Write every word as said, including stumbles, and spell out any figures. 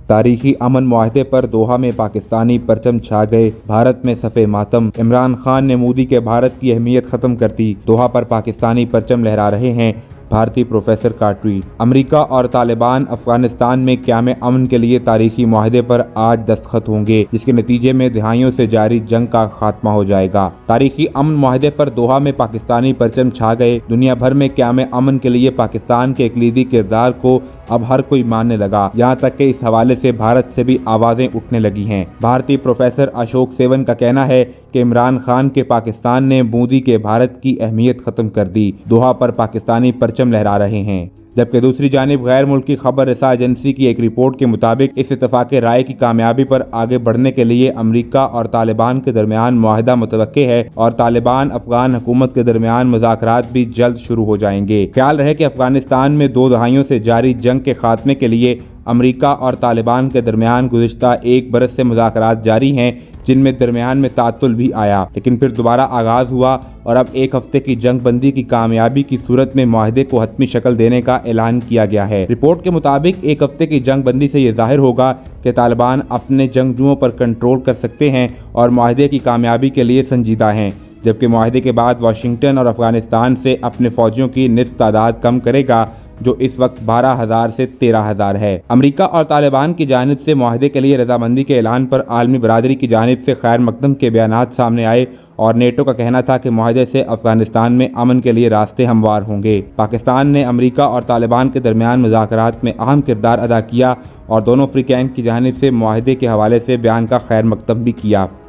तारीखी अमन मुआहदे पर दोहा में पाकिस्तानी परचम छा गए, भारत में सफ़े मातम। इमरान खान ने मोदी के भारत की अहमियत खत्म कर दी, दोहा पर पाकिस्तानी परचम लहरा रहे हैं। भारतीय प्रोफेसर का ट्वीट। अमेरिका और तालिबान अफगानिस्तान में क़याम अमन के लिए तारीखी मुआहदे पर आज दस्तखत होंगे, जिसके नतीजे में दहाइयों से जारी जंग का खात्मा हो जाएगा। तारीखी अमन मुआहदे पर दोहा में पाकिस्तानी परचम छा गए। दुनिया भर में क़याम अमन के लिए पाकिस्तान के कलीदी किरदार को अब हर कोई मानने लगा, यहाँ तक कि इस हवाले से भारत से भी आवाज़ें उठने लगी हैं। भारतीय प्रोफेसर अशोक सेवन का कहना है कि इमरान खान के पाकिस्तान ने मोदी के भारत की अहमियत खत्म कर दी, दोहा पर पाकिस्तानी परचम लहरा रहे हैं। जबकि दूसरी जानिब गैर मुल्की खबर रसा एजेंसी की एक रिपोर्ट के मुताबिक इस इत्तफाक़ राय की कामयाबी पर आगे बढ़ने के लिए अमेरिका और तालिबान के दरमियान मुआहदा मुतवक्के है और तालिबान अफगान हुकूमत के दरमियान मुज़ाकरात भी जल्द शुरू हो जाएंगे। ख्याल रहे कि अफगानिस्तान में दो दहाइयों से जारी जंग के खात्मे के लिए अमेरिका और तालिबान के दरमियान गुज़िश्ता एक बरस से मुज़ाकरात जारी हैं, जिनमें दरमियान में तातुल भी आया, लेकिन फिर दोबारा आगाज़ हुआ और अब एक हफ्ते की जंग बंदी की कामयाबी की सूरत में मुआहदे को हतमी शक्ल देने का ऐलान किया गया है। रिपोर्ट के मुताबिक एक हफ्ते की जंग बंदी से ये जाहिर होगा कि तालिबान अपने जंगजुओं पर कंट्रोल कर सकते हैं और मुआहदे की कामयाबी के लिए संजीदा हैं, जबकि मुआहदे के बाद वाशिंगटन और अफगानिस्तान से अपने फौजियों की निस्फ तादाद कम करेगा, जो इस वक्त बारह हजार से तेरह हजार है। अमेरिका और तालिबान की जानिब से मुआहदे के लिए रजामंदी के ऐलान पर आलमी बरादरी की जानिब से खैर मकदम के बयानात सामने आए और नेटो का कहना था कि मुआहदे से अफगानिस्तान में अमन के लिए रास्ते हमवार होंगे। पाकिस्तान ने अमेरिका और तालिबान के दरमियान मुज़ाकरात में अहम किरदार अदा किया और दोनों फ्रीकैन की जानिब से मुआहदे के हवाले से बयान का खैर मकदम भी किया।